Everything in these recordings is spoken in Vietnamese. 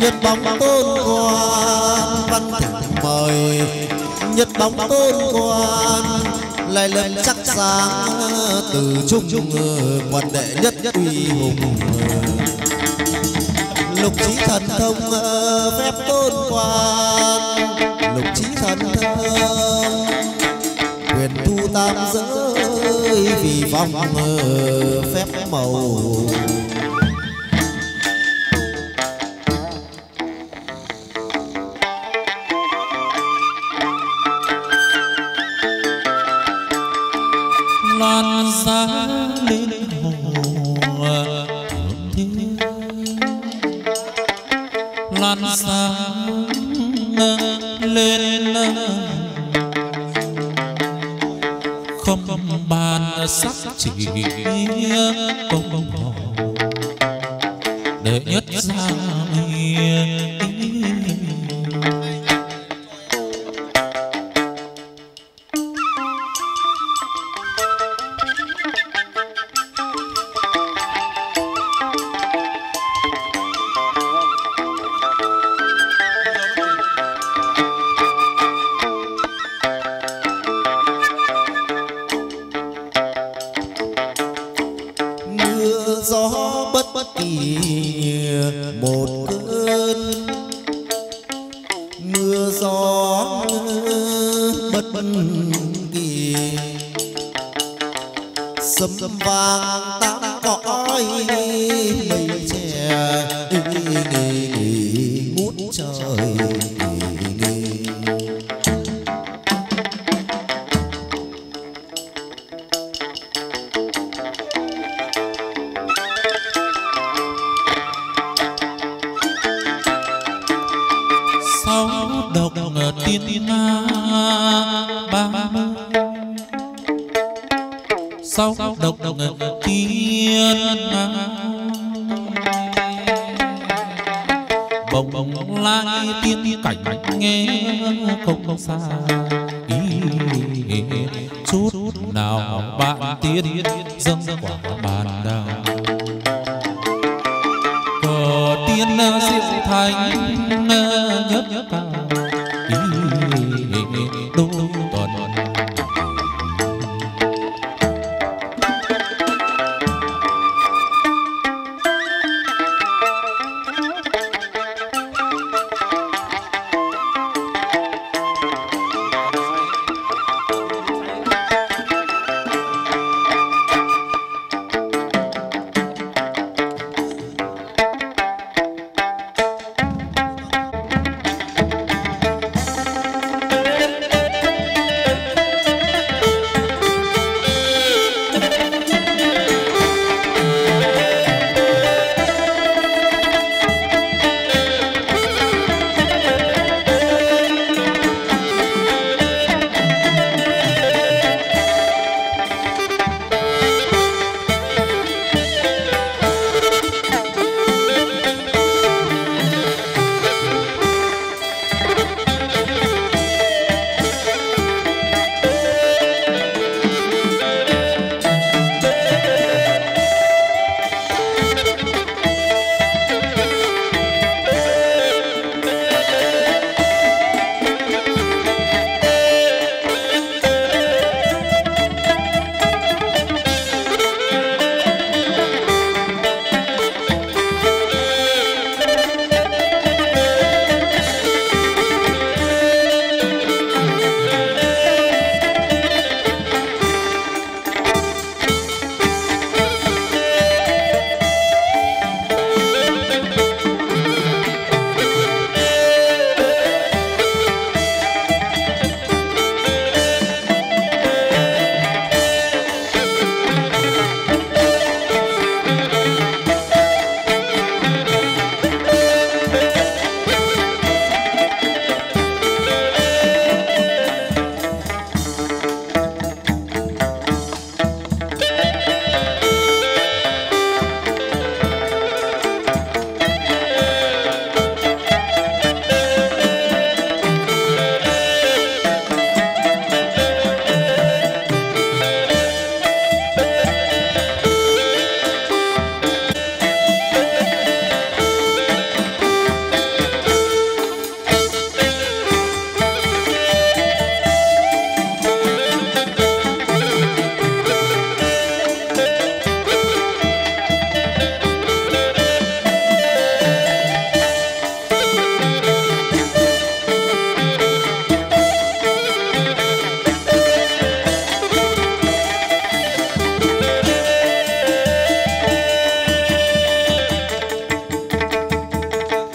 Nhật bóng tôn quan văn thỉnh mời, nhật bóng tôn quan lại lần chắc sáng từ trung quan đệ nhất uy hùng. Lục trí thần thông phép tôn quan, lục trí thần thông quyền thu tam giới vì vong phép màu. loan giá lên hồ thượng thiên, loan sáng lên không bàn sắc chỉ công hò đệ nhất gia một cơn mưa gió bất kỳ, sấm vang tám cõi mây che ngút trời. tiên ba sau độc tiên bồng lai tiên cảnh nghe không xa chút nào bạn tiên dâng quả bàn đào cờ tiên diệu thành nhất cao đô tuần.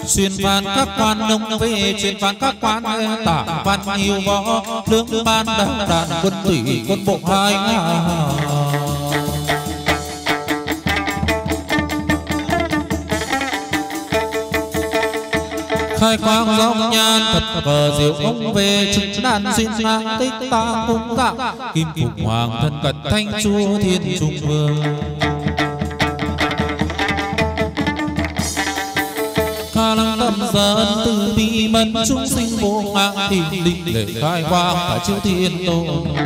xuyên phán các quan nông về truyền phán các quan tả văn nhiều võ lương ban đàn quân thủy quân bộ hai khai quang dòng nhan thật cờ diệu ông về trực đàn xin ngang tích ta cung tạo kim phục hoàng thân cận thanh chúa thiên trung vương kha lăng tâm dân từ bi mẫn chúng sinh vô ngang thì định lệ khai quang cả chư thiên tôn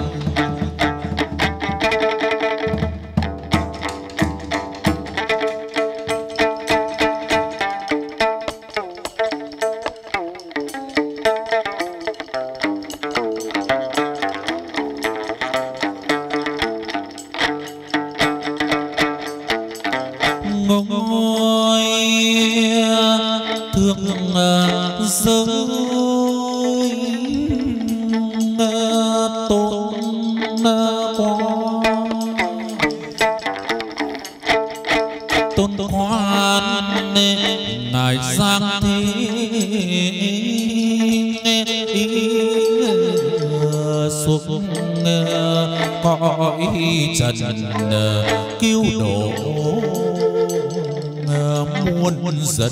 cứu độ muôn dân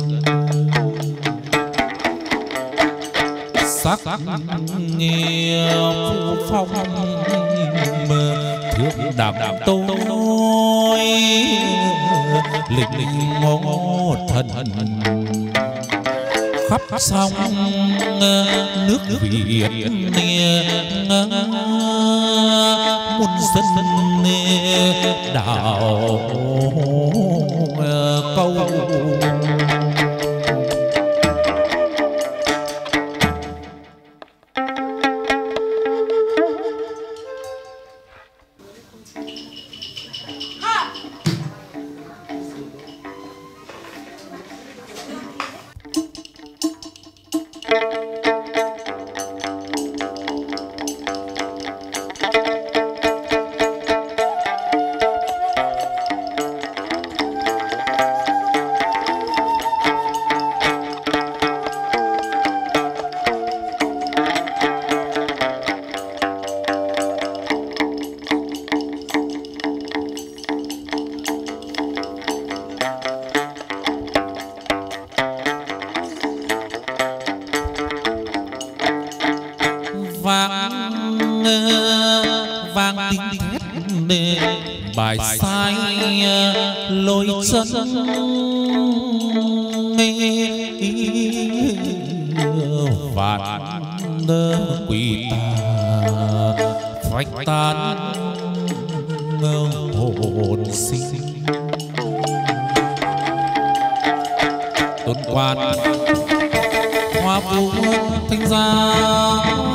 sắc nghe phù phong thượng đạm tôi lịch ngõ thần khắp sông nước Việt muôn dân đảo câu bài sai lối chân vạn quỷ tà phách tan hồn sinh tôn quan hoa vũ thanh gia